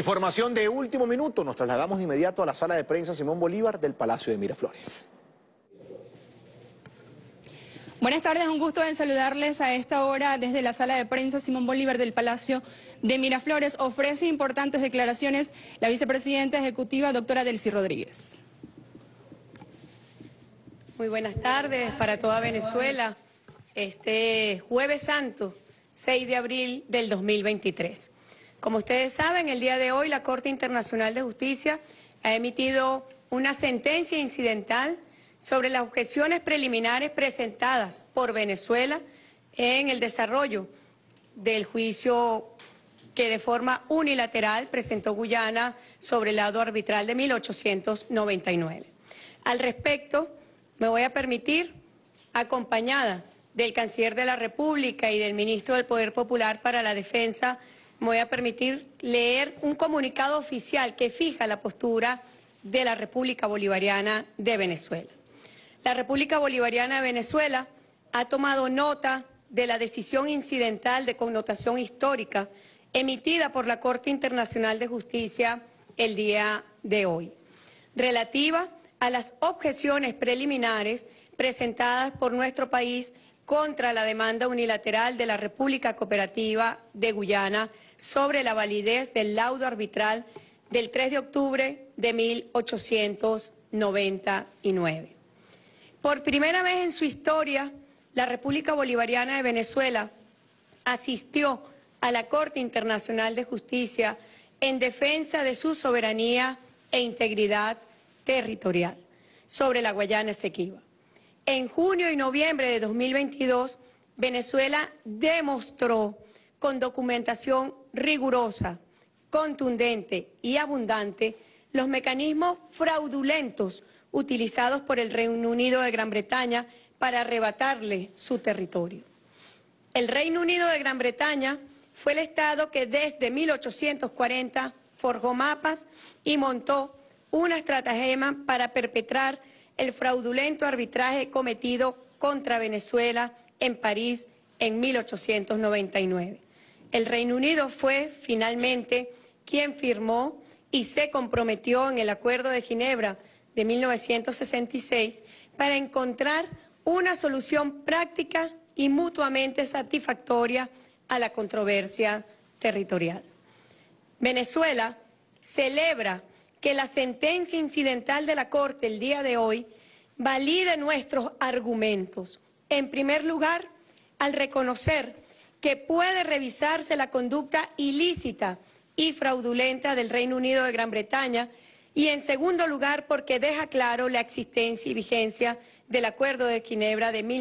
Información de último minuto, nos trasladamos de inmediato a la sala de prensa Simón Bolívar del Palacio de Miraflores. Buenas tardes, un gusto en saludarles a esta hora desde la sala de prensa Simón Bolívar del Palacio de Miraflores. Ofrece importantes declaraciones la vicepresidenta ejecutiva, doctora Delcy Rodríguez. Muy buenas tardes para toda Venezuela. Este Jueves Santo, 6 de abril del 2023. Como ustedes saben, el día de hoy la Corte Internacional de Justicia ha emitido una sentencia incidental sobre las objeciones preliminares presentadas por Venezuela en el desarrollo del juicio que de forma unilateral presentó Guyana sobre el laudo arbitral de 1899. Al respecto, me voy a permitir, acompañada del Canciller de la República y del Ministro del Poder Popular para la Defensa, me voy a permitir leer un comunicado oficial que fija la postura de la República Bolivariana de Venezuela. La República Bolivariana de Venezuela ha tomado nota de la decisión incidental de connotación histórica emitida por la Corte Internacional de Justicia el día de hoy, relativa a las objeciones preliminares presentadas por nuestro país contra la demanda unilateral de la República Cooperativa de Guyana sobre la validez del laudo arbitral del 3 de octubre de 1899. Por primera vez en su historia, la República Bolivariana de Venezuela asistió a la Corte Internacional de Justicia en defensa de su soberanía e integridad territorial sobre la Guayana Esequiba. En junio y noviembre de 2022, Venezuela demostró con documentación rigurosa, contundente y abundante los mecanismos fraudulentos utilizados por el Reino Unido de Gran Bretaña para arrebatarle su territorio. El Reino Unido de Gran Bretaña fue el Estado que desde 1840 forjó mapas y montó una estratagema para perpetrar el fraudulento arbitraje cometido contra Venezuela en París en 1899. El Reino Unido fue finalmente quien firmó y se comprometió en el Acuerdo de Ginebra de 1966 para encontrar una solución práctica y mutuamente satisfactoria a la controversia territorial. Venezuela celebra que la sentencia incidental de la Corte el día de hoy valide nuestros argumentos. En primer lugar, al reconocer que puede revisarse la conducta ilícita y fraudulenta del Reino Unido de Gran Bretaña, y en segundo lugar, porque deja claro la existencia y vigencia del Acuerdo de Ginebra de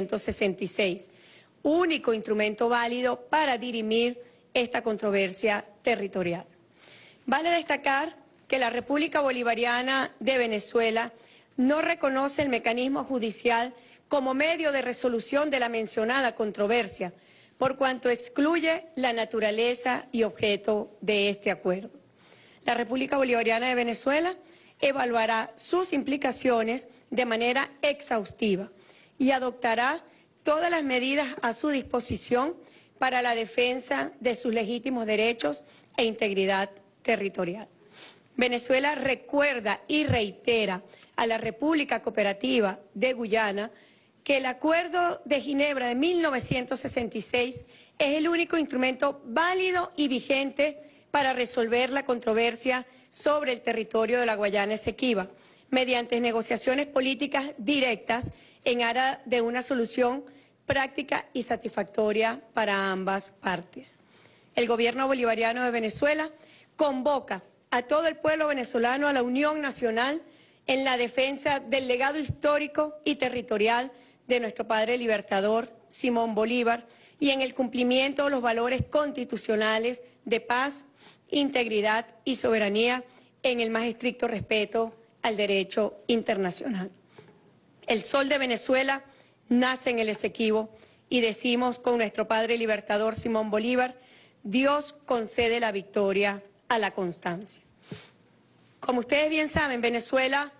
1966, único instrumento válido para dirimir esta controversia territorial. Vale destacar que la República Bolivariana de Venezuela no reconoce el mecanismo judicial como medio de resolución de la mencionada controversia, por cuanto excluye la naturaleza y objeto de este acuerdo. La República Bolivariana de Venezuela evaluará sus implicaciones de manera exhaustiva y adoptará todas las medidas a su disposición para la defensa de sus legítimos derechos e integridad territorial. Venezuela recuerda y reitera a la República Cooperativa de Guyana que el Acuerdo de Ginebra de 1966 es el único instrumento válido y vigente para resolver la controversia sobre el territorio de la Guayana Esequiba, mediante negociaciones políticas directas en aras de una solución práctica y satisfactoria para ambas partes. El gobierno bolivariano de Venezuela convoca a todo el pueblo venezolano a la unión nacional en la defensa del legado histórico y territorial de nuestro padre libertador, Simón Bolívar, y en el cumplimiento de los valores constitucionales de paz, integridad y soberanía en el más estricto respeto al derecho internacional. El sol de Venezuela nace en el Esequibo y decimos con nuestro padre libertador Simón Bolívar, Dios concede la victoria a la constancia. Como ustedes bien saben, Venezuela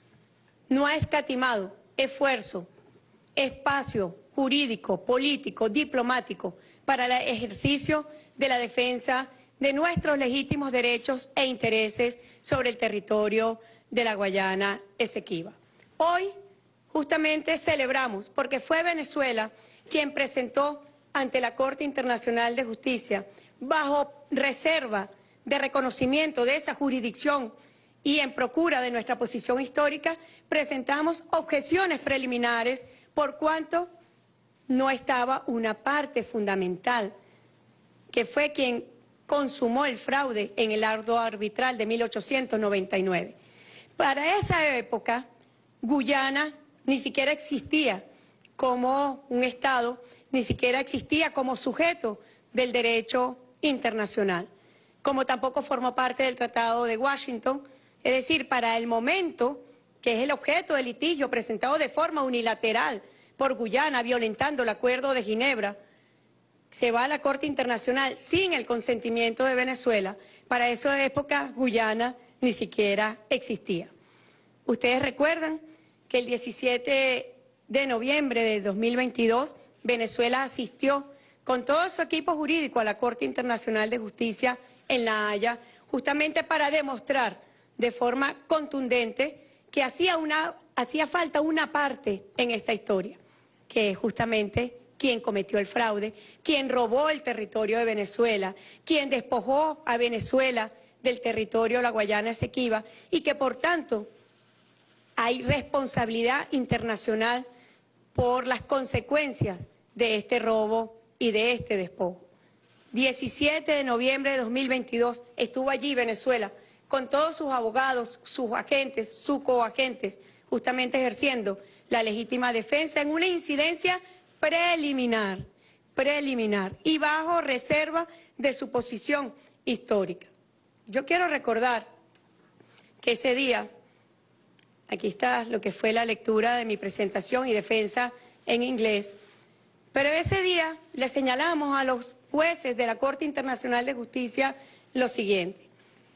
no ha escatimado esfuerzo, espacio jurídico, político, diplomático para el ejercicio de la defensa de nuestros legítimos derechos e intereses sobre el territorio de la Guayana Esequiba. Hoy justamente celebramos, porque fue Venezuela quien presentó ante la Corte Internacional de Justicia, bajo reserva de reconocimiento de esa jurisdicción y en procura de nuestra posición histórica, presentamos objeciones preliminares por cuanto no estaba una parte fundamental, que fue quien consumó el fraude en el acto arbitral de 1899. Para esa época, Guyana ni siquiera existía como un Estado, ni siquiera existía como sujeto del derecho internacional, como tampoco formó parte del Tratado de Washington. Es decir, para el momento, que es el objeto del litigio presentado de forma unilateral por Guyana, violentando el Acuerdo de Ginebra, se va a la Corte Internacional sin el consentimiento de Venezuela. Para esa época, Guyana ni siquiera existía. Ustedes recuerdan que el 17 de noviembre de 2022, Venezuela asistió con todo su equipo jurídico a la Corte Internacional de Justicia en La Haya, justamente para demostrar de forma contundente que hacía falta una parte en esta historia, que es justamente quien cometió el fraude, quien robó el territorio de Venezuela, quien despojó a Venezuela del territorio de la Guayana Esequiba y que por tanto hay responsabilidad internacional por las consecuencias de este robo y de este despojo. 17 de noviembre de 2022 estuvo allí Venezuela con todos sus abogados, sus agentes, sus coagentes, justamente ejerciendo la legítima defensa en una incidencia preliminar y bajo reserva de su posición histórica. Yo quiero recordar que ese día, aquí está lo que fue la lectura de mi presentación y defensa en inglés, pero ese día le señalamos a los jueces de la Corte Internacional de Justicia lo siguiente.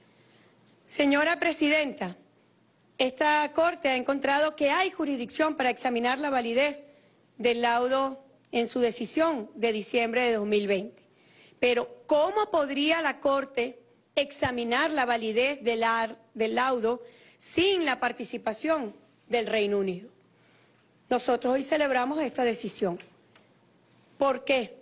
Señora Presidenta, esta Corte ha encontrado que hay jurisdicción para examinar la validez del laudo en su decisión de diciembre de 2020. Pero, ¿cómo podría la Corte examinar la validez del laudo sin la participación del Reino Unido? Nosotros hoy celebramos esta decisión. ¿Por qué?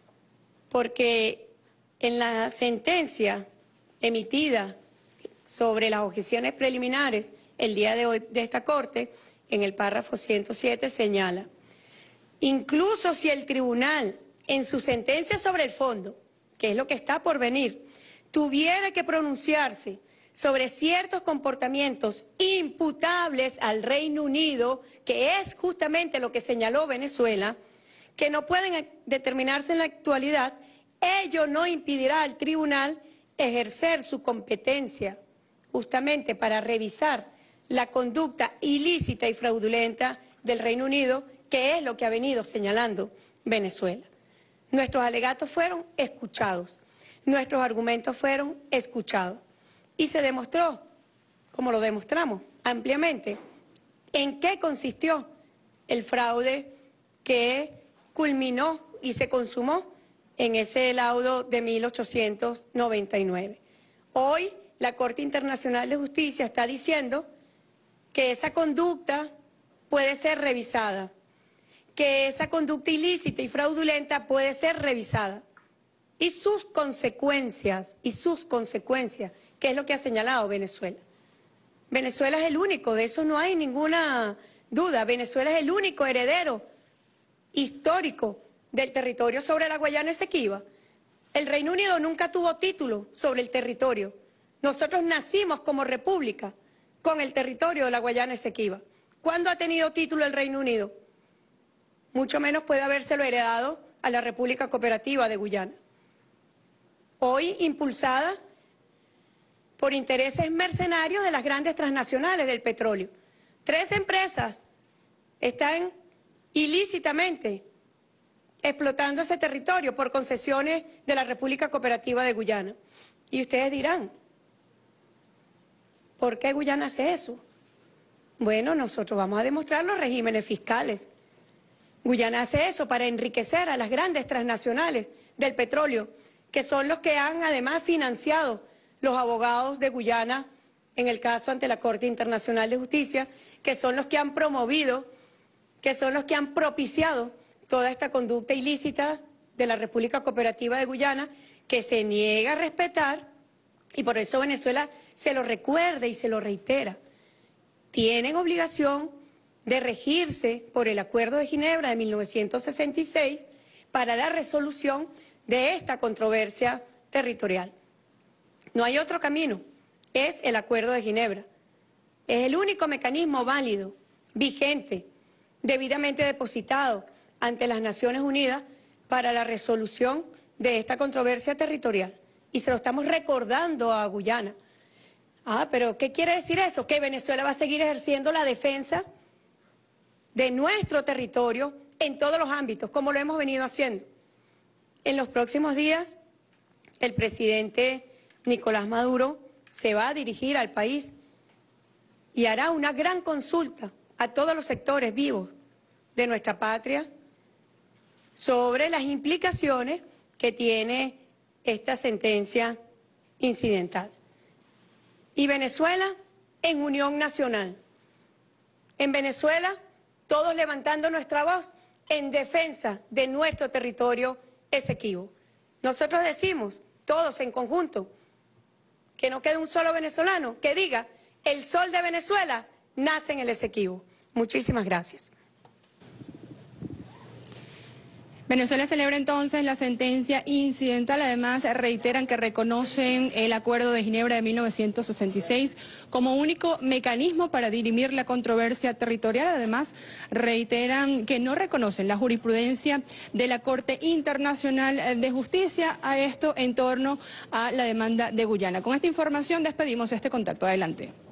Porque en la sentencia emitida sobre las objeciones preliminares el día de hoy de esta Corte, en el párrafo 107 señala: incluso si el tribunal, en su sentencia sobre el fondo, que es lo que está por venir, tuviera que pronunciarse sobre ciertos comportamientos imputables al Reino Unido, que es justamente lo que señaló Venezuela, que no pueden determinarse en la actualidad, ello no impedirá al tribunal ejercer su competencia justamente para revisar la conducta ilícita y fraudulenta del Reino Unido, que es lo que ha venido señalando Venezuela. Nuestros alegatos fueron escuchados, nuestros argumentos fueron escuchados y se demostró, como lo demostramos ampliamente, en qué consistió el fraude que culminó y se consumó en ese laudo de 1899. Hoy la Corte Internacional de Justicia está diciendo que esa conducta puede ser revisada, que esa conducta ilícita y fraudulenta puede ser revisada. Y sus consecuencias, ¿qué es lo que ha señalado Venezuela? Venezuela es el único, de eso no hay ninguna duda, Venezuela es el único heredero histórico del territorio sobre la Guayana Esequiba. El Reino Unido nunca tuvo título sobre el territorio. Nosotros nacimos como república con el territorio de la Guayana Esequiba. ¿Cuándo ha tenido título el Reino Unido? Mucho menos puede habérselo heredado a la República Cooperativa de Guyana. Hoy impulsada por intereses mercenarios de las grandes transnacionales del petróleo. 3 empresas están ilícitamente explotando ese territorio por concesiones de la República Cooperativa de Guyana. Y ustedes dirán, ¿por qué Guyana hace eso? Bueno, nosotros vamos a demostrar los regímenes fiscales. Guyana hace eso para enriquecer a las grandes transnacionales del petróleo que son los que han además financiado los abogados de Guyana en el caso ante la Corte Internacional de Justicia, que son los que han promovido, que son los que han propiciado toda esta conducta ilícita de la República Cooperativa de Guyana, que se niega a respetar, y por eso Venezuela se lo recuerda y se lo reitera. Tienen obligación de regirse por el Acuerdo de Ginebra de 1966 para la resolución de esta controversia territorial. No hay otro camino, es el Acuerdo de Ginebra. Es el único mecanismo válido, vigente, debidamente depositado ante las Naciones Unidas para la resolución de esta controversia territorial. Y se lo estamos recordando a Guyana. Pero ¿qué quiere decir eso? Que Venezuela va a seguir ejerciendo la defensa de nuestro territorio en todos los ámbitos, como lo hemos venido haciendo. En los próximos días, el presidente Nicolás Maduro se va a dirigir al país y hará una gran consulta a todos los sectores vivos de nuestra patria sobre las implicaciones que tiene esta sentencia incidental. Y Venezuela en unión nacional. En Venezuela, todos levantando nuestra voz en defensa de nuestro territorio Esequibo. Nosotros decimos, todos en conjunto, que no quede un solo venezolano que diga, el sol de Venezuela nace en el Esequibo. Muchísimas gracias. Venezuela celebra entonces la sentencia incidental. Además, reiteran que reconocen el Acuerdo de Ginebra de 1966 como único mecanismo para dirimir la controversia territorial. Además, reiteran que no reconocen la jurisprudencia de la Corte Internacional de Justicia a esto en torno a la demanda de Guyana. Con esta información despedimos este contacto. Adelante.